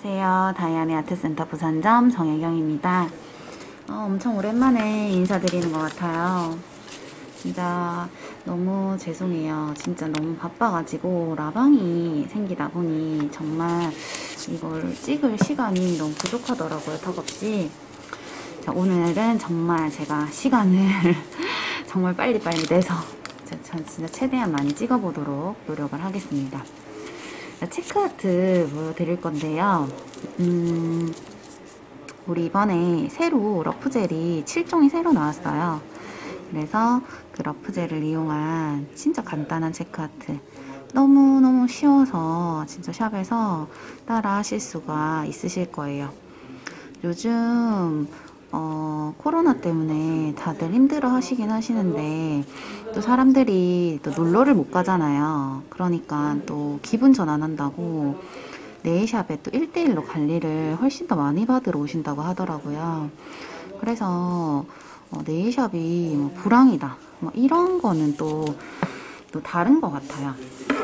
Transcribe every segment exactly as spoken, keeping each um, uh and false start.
안녕하세요. 다이안의 아트센터 부산점 정혜경입니다. 어, 엄청 오랜만에 인사드리는 것 같아요. 진짜 너무 죄송해요. 진짜 너무 바빠가지고 라방이 생기다 보니 정말 이걸 찍을 시간이 너무 부족하더라고요. 턱없이. 자, 오늘은 정말 제가 시간을 정말 빨리빨리 내서 전 진짜 최대한 많이 찍어보도록 노력을 하겠습니다. 체크아트 보여드릴 건데요. 음, 우리 이번에 새로 러프젤이 칠 종이 새로 나왔어요. 그래서 그 러프젤을 이용한 진짜 간단한 체크아트. 너무너무 쉬워서 진짜 샵에서 따라 하실 수가 있으실 거예요. 요즘 어, 코로나 때문에 다들 힘들어 하시긴 하시는데 또 사람들이 또 놀러를 못 가잖아요. 그러니까 또 기분 전환한다고 네일샵에 또 일 대일로 관리를 훨씬 더 많이 받으러 오신다고 하더라고요. 그래서 어, 네일샵이 뭐 불황이다 뭐 이런 거는 또, 또 다른 것 같아요.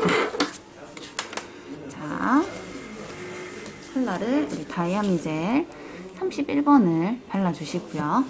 자, 컬러를 우리 다이아미젤 삼십일 번을 발라주시고요.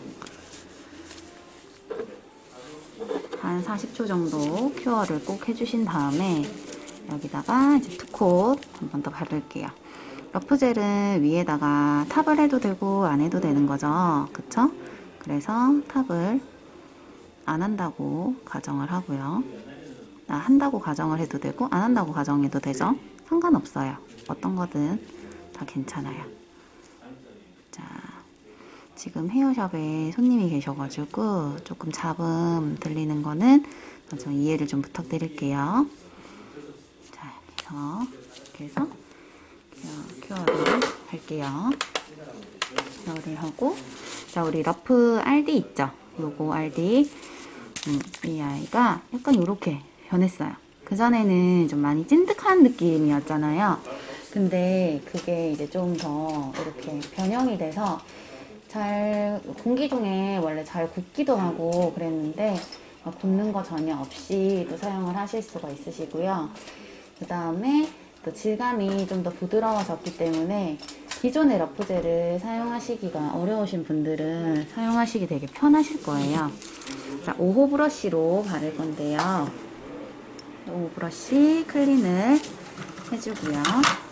한 사십 초 정도 큐어를 꼭 해주신 다음에 여기다가 이제 투콧 한 번 더 바를게요. 러프젤은 위에다가 탑을 해도 되고 안 해도 되는 거죠. 그쵸? 그래서 탑을 안 한다고 가정을 하고요. 아, 한다고 가정을 해도 되고 안 한다고 가정해도 되죠. 상관없어요. 어떤 거든 다 괜찮아요. 자, 지금 헤어샵에 손님이 계셔가지고 조금 잡음 들리는 거는 좀 이해를 좀 부탁드릴게요. 자, 그래서 이렇게 해서 큐어를 할게요. 큐어를 하고, 자, 우리 러프 알디 있죠? 요거 알디. 음, 이 아이가 약간 요렇게 변했어요. 그전에는 좀 많이 찐득한 느낌이었잖아요. 근데 그게 이제 좀 더 이렇게 변형이 돼서 잘 공기 중에 원래 잘 굽기도 하고 그랬는데 굽는 거 전혀 없이 또 사용을 하실 수가 있으시고요. 그 다음에 또 질감이 좀 더 부드러워졌기 때문에 기존의 러프젤을 사용하시기가 어려우신 분들은 사용하시기 되게 편하실 거예요. 자, 오 호 브러쉬로 바를 건데요. 오 호 브러쉬 클린을 해주고요.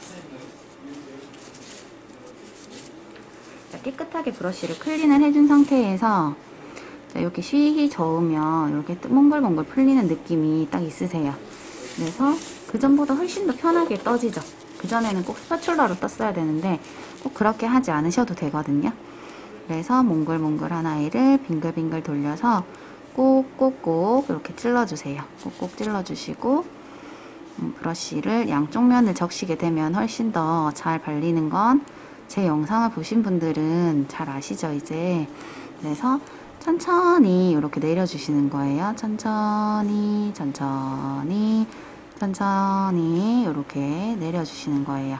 자, 깨끗하게 브러쉬를 클린을 해준 상태에서 자, 이렇게 쉬히 저으면 이렇게 몽글몽글 풀리는 느낌이 딱 있으세요. 그래서 그전보다 훨씬 더 편하게 떠지죠. 그전에는 꼭 스파츌라로 떴어야 되는데 꼭 그렇게 하지 않으셔도 되거든요. 그래서 몽글몽글한 아이를 빙글빙글 돌려서 꼭꼭꼭 이렇게 찔러주세요. 꼭꼭 찔러주시고 음, 브러쉬를 양쪽 면을 적시게 되면 훨씬 더 잘 발리는 건 제 영상을 보신 분들은 잘 아시죠 이제. 그래서 천천히 이렇게 내려주시는 거예요. 천천히 천천히 천천히 이렇게 내려주시는 거예요.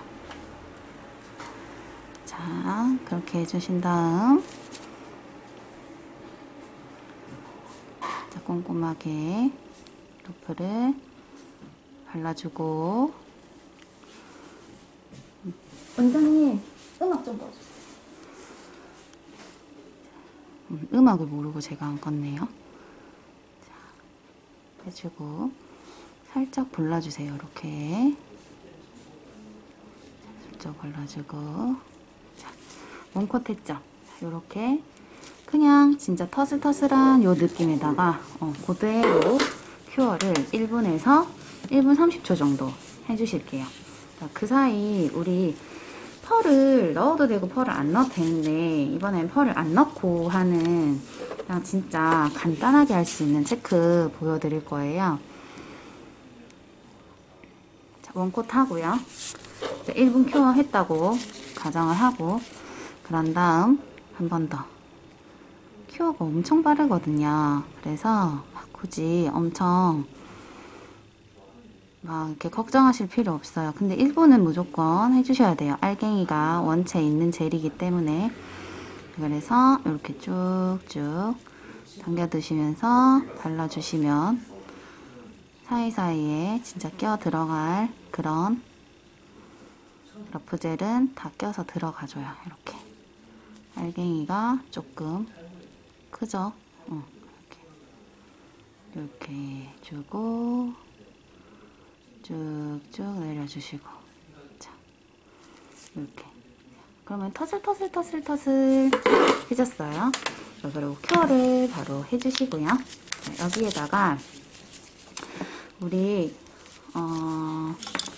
자, 그렇게 해주신 다음 자, 꼼꼼하게 러프를 발라주고. 원장님 음악 좀 꺼주세요. 음, 음악을 모르고 제가 안 껐네요. 자, 해주고 살짝 발라주세요. 이렇게 살짝 발라주고. 자, 원콧 했죠? 이렇게 그냥 진짜 터슬터슬한 요 느낌에다가 어, 그대로 큐어를 일 분에서 일 분 삼십 초 정도 해주실게요. 자, 그 사이 우리 펄을 넣어도 되고 펄을 안 넣어도 되는데 이번엔 펄을 안 넣고 하는 그냥 진짜 간단하게 할 수 있는 체크 보여드릴 거예요. 자, 원콧 하고요. 자, 일 분 큐어 했다고 가정을 하고 그런 다음 한 번 더. 큐어가 엄청 빠르거든요. 그래서 막 굳이 엄청 막 이렇게 걱정하실 필요 없어요. 근데 일 분은 무조건 해주셔야 돼요. 알갱이가 원체 있는 젤이기 때문에. 그래서 이렇게 쭉쭉 당겨두시면서 발라주시면 사이사이에 진짜 껴 들어갈 그런 러프젤은 다 껴서 들어가줘요. 이렇게. 알갱이가 조금 크죠? 어, 이렇게. 이렇게 주고 쭉쭉 내려주시고. 자, 이렇게. 그러면 터슬터슬 터슬 터슬 해줬어요. 자, 그리고 큐어를 바로 해주시고요. 자, 여기에다가 우리 어,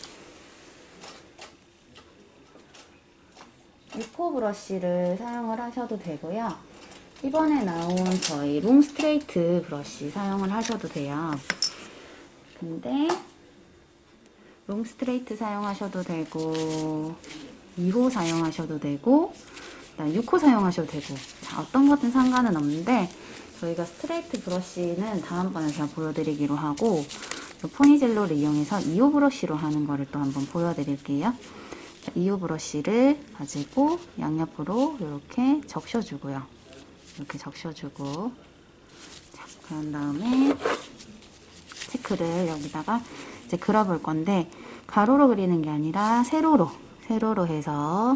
육 호 브러쉬를 사용을 하셔도 되고요. 이번에 나온 저희 롱 스트레이트 브러쉬 사용을 하셔도 돼요. 근데 롱 스트레이트 사용하셔도 되고 이 호 사용하셔도 되고 육 호 사용하셔도 되고 자, 어떤 것든 상관은 없는데 저희가 스트레이트 브러쉬는 다음번에 제가 보여드리기로 하고 포니젤로를 이용해서 이 호 브러쉬로 하는 거를 또 한번 보여드릴게요. 자, 이 호 브러쉬를 가지고 양옆으로 이렇게 적셔주고요. 이렇게 적셔주고 자, 그런 다음에 체크를 여기다가 이제 그려볼 건데 가로로 그리는 게 아니라 세로로 세로로 해서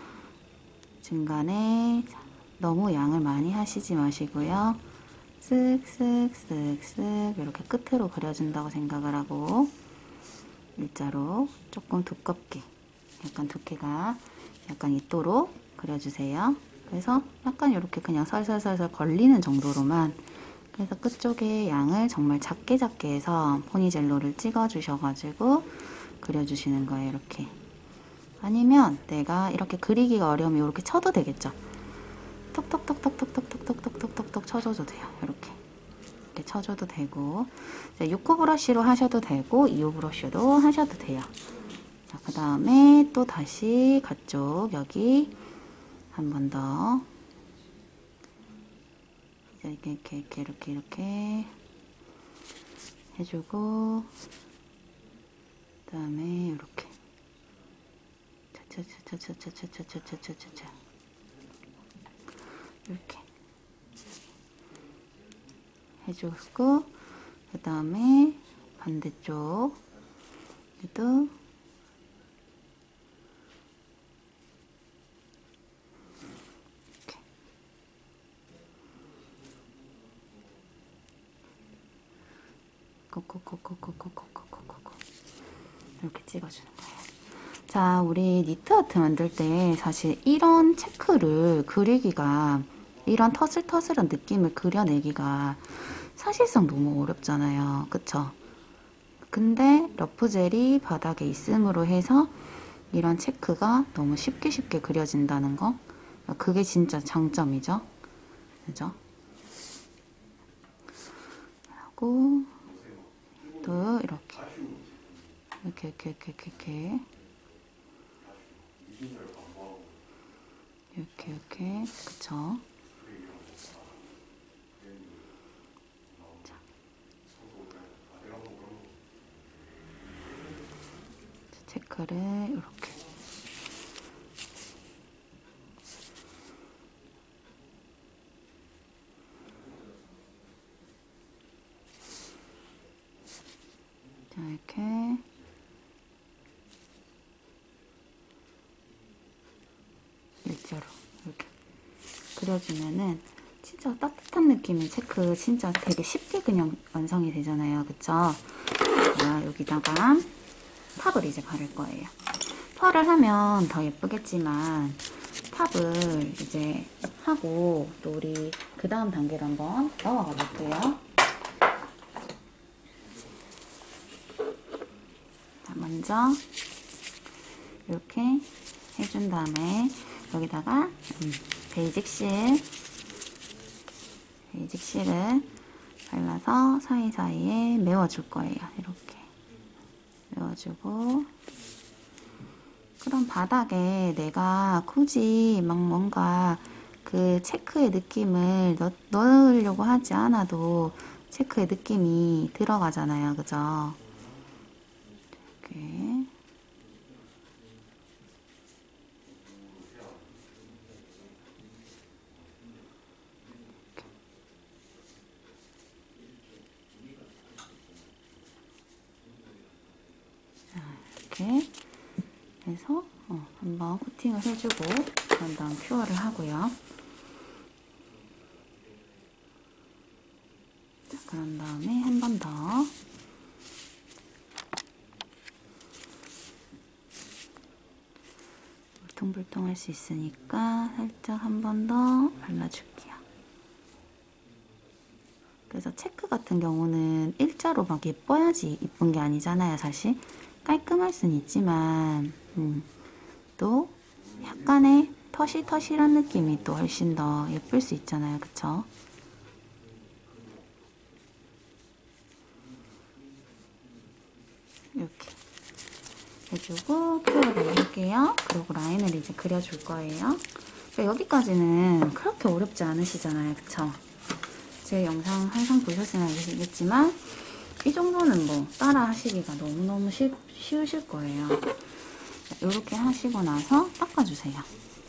중간에 너무 양을 많이 하시지 마시고요. 쓱쓱쓱쓱 이렇게 끝으로 그려준다고 생각을 하고 일자로 조금 두껍게 약간 두께가 약간 있도록 그려주세요. 그래서 약간 이렇게 그냥 설설설설 걸리는 정도로만 그래서 끝쪽에 양을 정말 작게 작게 해서 포니젤로를 찍어 주셔가지고 그려주시는 거예요. 이렇게. 아니면 내가 이렇게 그리기가 어려우면 이렇게 쳐도 되겠죠. 톡톡톡톡톡톡톡톡톡톡톡 쳐줘도 돼요. 이렇게. 이렇게 쳐줘도 되고 육 호 브러쉬로 하셔도 되고 이 호 브러쉬로 하셔도 돼요. 자, 그 다음에 또 다시 가쪽 여기 한 번 더 이렇게 이렇게 이렇게 이렇게 이렇게 해주고 그 다음에 이렇게 차차차차차차차차차차차 이렇게 해주고 그 다음에 반대쪽 얘도 이렇게 코코코코코코코코코코 이렇게 찍어주는 거예요. 자, 우리 니트 아트 만들 때 사실 이런 체크를 그리기가 이런 터슬터슬한 느낌을 그려내기가 사실상 너무 어렵잖아요. 그쵸? 근데 러프젤이 바닥에 있음으로 해서 이런 체크가 너무 쉽게 쉽게 그려진다는 거 그게 진짜 장점이죠. 그죠? 하고 또 이렇게 이렇게 이렇게 이렇게 이렇게 이렇게 이렇게 그쵸? 자. 체크를 이렇게 자 이렇게 일자로 이렇게 그려주면은 진짜 따뜻한 느낌의 체크 진짜 되게 쉽게 그냥 완성이 되잖아요. 그쵸? 자, 여기다가 탑을 이제 바를 거예요. 펄을 하면 더 예쁘겠지만 탑을 이제 하고 또 우리 그 다음 단계로 한번 넘어가 볼게요. 자, 먼저 이렇게 해준 다음에 여기다가 음, 베이직 실 베이직 실을 발라서 사이사이에 메워줄 거예요. 이렇게 메워주고 그럼 바닥에 내가 굳이 막 뭔가 그 체크의 느낌을 넣, 넣으려고 하지 않아도 체크의 느낌이 들어가잖아요. 그죠? 이렇게 이렇게 해서 어, 한번 코팅을 해주고 그런 다음 큐어를 하고요. 자, 그런 다음에 한 번 더 울퉁불퉁할 수 있으니까 살짝 한 번 더 발라줄게요. 그래서 체크 같은 경우는 일자로 막 예뻐야지 이쁜 게 아니잖아요. 사실 깔끔할 순 있지만 음, 또 약간의 터실터실한 느낌이 또 훨씬 더 예쁠 수 있잖아요. 그쵸? 이렇게 해주고 큐어를 할게요. 그리고 라인을 이제 그려줄 거예요. 그러니까 여기까지는 그렇게 어렵지 않으시잖아요. 그쵸? 제 영상 항상 보셨으면 아시겠지만 이 정도는 뭐 따라 하시기가 너무너무 쉬, 쉬우실 거예요. 이렇게 하시고 나서 닦아주세요.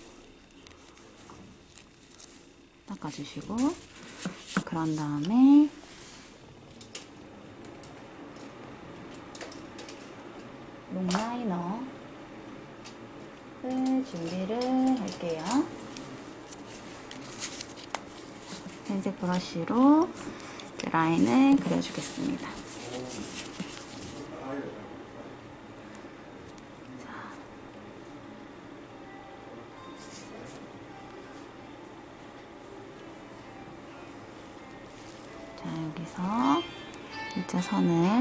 닦아주시고 그런 다음에 롱라이너를 준비를 할게요. 펜색 브러쉬로 라인을 그려주겠습니다. 자, 여기서 일자선을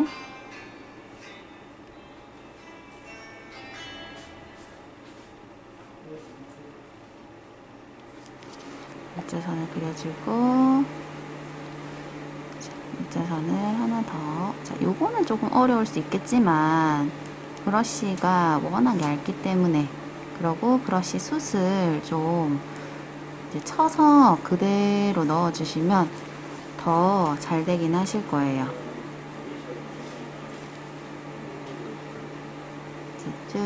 일자선을 그려주고 자, 일자선을 하나 더. 자, 요거는 조금 어려울 수 있겠지만 브러쉬가 워낙 얇기 때문에 그리고 브러쉬 숱을 좀 이제 쳐서 그대로 넣어주시면 더 잘 되긴 하실 거예요. 쭉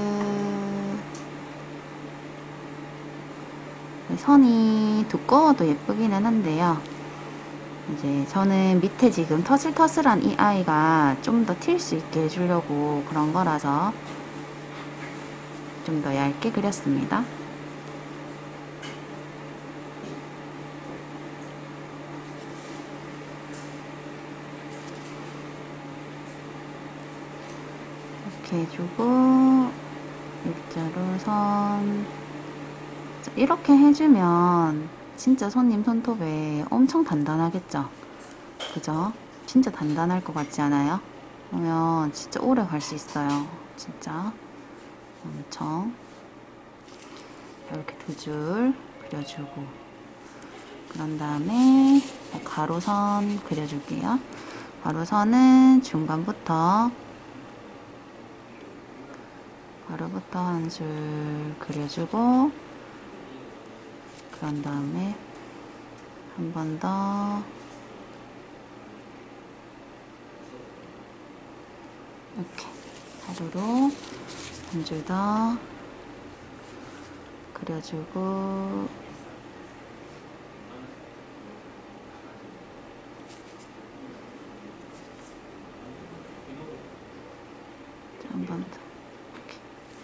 선이 두꺼워도 예쁘기는 한데요. 이제 저는 밑에 지금 터슬터슬한 이 아이가 좀 더 튈 수 있게 해주려고 그런 거라서 좀 더 얇게 그렸습니다. 이렇게 해주고 일자로 선. 자, 이렇게 해주면 진짜 손님 손톱에 엄청 단단하겠죠? 그죠? 진짜 단단할 것 같지 않아요? 그러면 진짜 오래 갈 수 있어요. 진짜 엄청. 이렇게 두 줄 그려주고 그런 다음에 가로선 그려줄게요. 가로선은 중간부터 가로부터 한 줄 그려주고 그런 다음에 한 번 더 이렇게 가로로 한 줄 더 그려주고 한 번 더 이렇게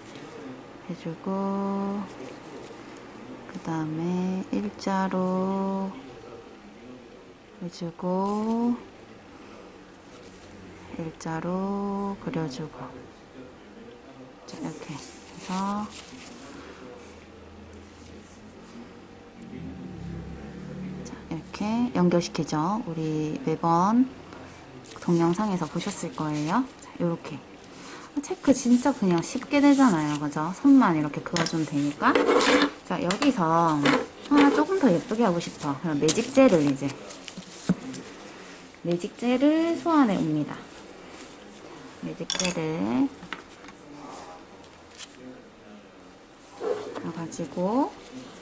해주고 그 다음에 일자로 해주고 일자로 그려주고 자, 이렇게 해서 자, 이렇게 연결시키죠. 우리 매번 동영상에서 보셨을 거예요. 자, 이렇게 체크 진짜 그냥 쉽게 되잖아요. 그죠? 손만 이렇게 그어주면 되니까. 자, 여기서 하나 조금 더 예쁘게 하고 싶어. 그럼 매직젤을 이제 매직젤을 소환해 옵니다. 매직젤을 가지고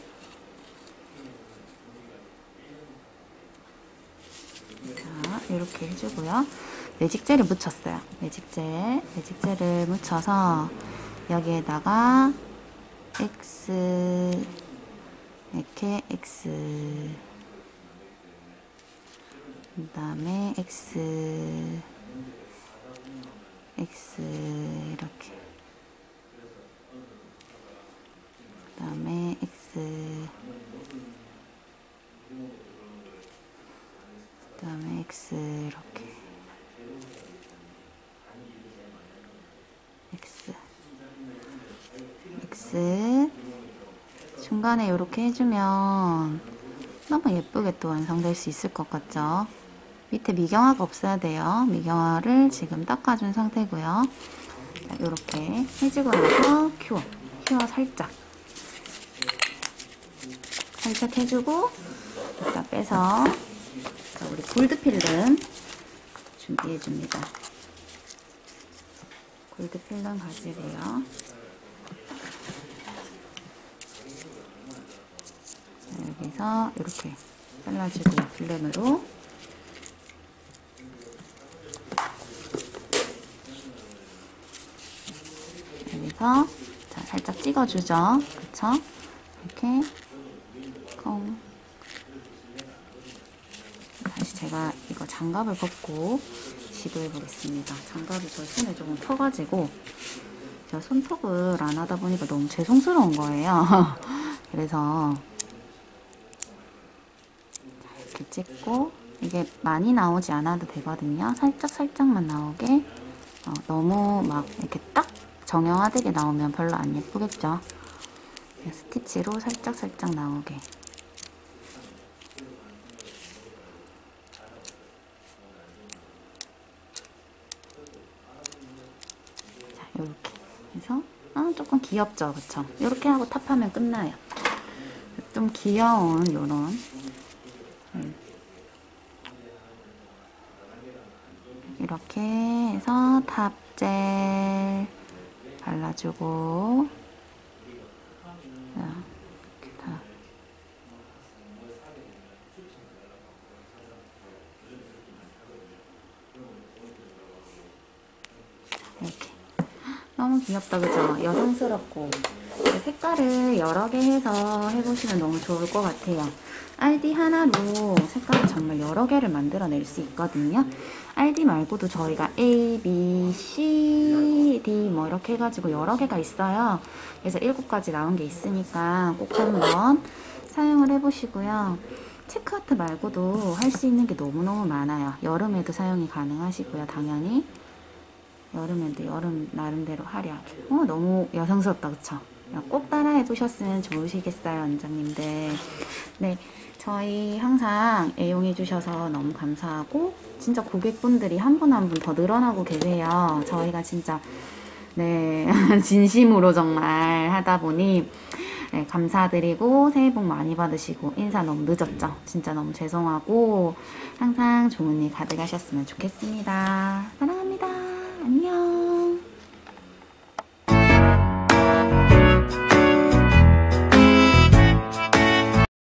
자, 이렇게 해주고요. 매직젤을 묻혔어요. 매직젤, 매직젤을 묻혀서 여기에다가 X 이렇게 X 그 다음에 X X 이렇게 베이스 중간에 이렇게 해주면 너무 예쁘게 또 완성될 수 있을 것 같죠? 밑에 미경화가 없어야 돼요. 미경화를 지금 닦아준 상태고요. 자, 이렇게 해주고 나서 큐어, 큐어 살짝 살짝 해주고 이따 빼서 자, 우리 골드 필름 준비해줍니다. 골드 필름 가지고요. 여기서 이렇게 잘라주고요. 필름으로 여기서 자, 살짝 찍어주죠. 그쵸? 이렇게 콩. 다시 제가 이거 장갑을 벗고 시도해 보겠습니다. 장갑이 저 손에 조금 터가지고 제가 손톱을 안 하다 보니까 너무 죄송스러운 거예요. 그래서 이렇게 찍고 이게 많이 나오지 않아도 되거든요. 살짝 살짝만 나오게 어, 너무 막 이렇게 딱 정형화되게 나오면 별로 안 예쁘겠죠. 스티치로 살짝 살짝 나오게 자 이렇게 해서 아, 조금 귀엽죠, 그쵸? 이렇게 하고 탑하면 끝나요. 좀 귀여운 요런 음. 이렇게 해서 탑젤 발라주고 자, 이렇게 다 이렇게 너무 귀엽다, 그죠? 여성스럽고 색깔을 여러 개 해서 해보시면 너무 좋을 것 같아요. 알디 하나로 색깔을 정말 여러 개를 만들어낼 수 있거든요. 알디 말고도 저희가 A, B, C, D 뭐 이렇게 해가지고 여러 개가 있어요. 그래서 일곱 가지 나온 게 있으니까 꼭 한번 사용을 해보시고요. 체크아트 말고도 할 수 있는 게 너무너무 많아요. 여름에도 사용이 가능하시고요. 당연히 여름에도 여름 나름대로 화려하게. 어, 너무 여성스럽다, 그쵸? 꼭 따라해 보셨으면 좋으시겠어요, 원장님들. 네, 저희 항상 애용해 주셔서 너무 감사하고 진짜 고객분들이 한 분 한 분 더 늘어나고 계세요. 저희가 진짜 네 진심으로 정말 하다 보니 네, 감사드리고 새해 복 많이 받으시고 인사 너무 늦었죠? 진짜 너무 죄송하고 항상 좋은 일 가득하셨으면 좋겠습니다.